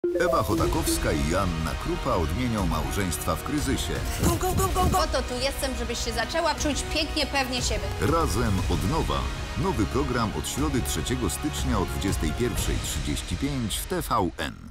Ewa Chodakowska i Joanna Krupa odmienią małżeństwa w kryzysie. Oto tu jestem, żebyś się zaczęła czuć pięknie, pewnie siebie. Razem od nowa. Nowy program od środy 3 stycznia o 21:35 w TVN.